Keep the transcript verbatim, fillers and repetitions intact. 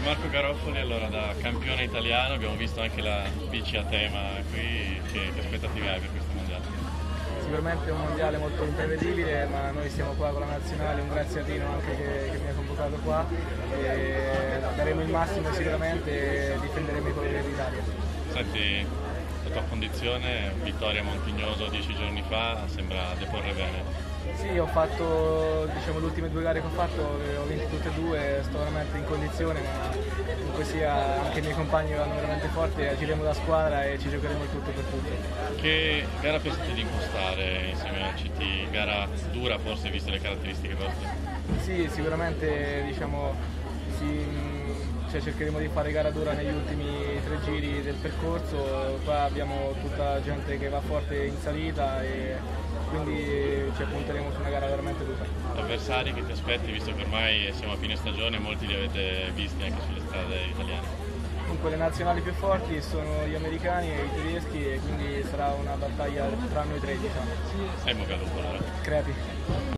Marco Garofoli, allora da campione italiano abbiamo visto anche la bici a tema qui, che, che aspettative hai per questo mondiale? Sicuramente è un mondiale molto imprevedibile, ma noi siamo qua con la nazionale, un grazie a Dino anche che, che mi ha convocato qua e daremo il massimo sicuramente e difenderemo i colori d'Italia. Senti, la tua condizione, vittoria a Montignoso dieci giorni fa, sembra deporre bene. Sì, ho fatto diciamo, le ultime due gare che ho fatto, ho vinto tutte e due, sto veramente in condizione, ma comunque sia anche i miei compagni vanno veramente forti, agiremo da squadra e ci giocheremo il tutto per tutto. Che gara pensate di impostare insieme al C T? Gara dura forse viste le caratteristiche vostre? Sì, sicuramente diciamo, sì, cioè, cercheremo di fare gara dura negli ultimi tre giri del percorso, qua abbiamo tutta gente che va forte in salita e quindi ci appunteremo su una gara veramente dura. Avversari che ti aspetti, visto che ormai siamo a fine stagione e molti li avete visti anche sulle strade italiane? Comunque le nazionali più forti sono gli americani e i tedeschi e quindi sarà una battaglia tra noi tre, diciamo. Sei Mogalupo allora? Crepi.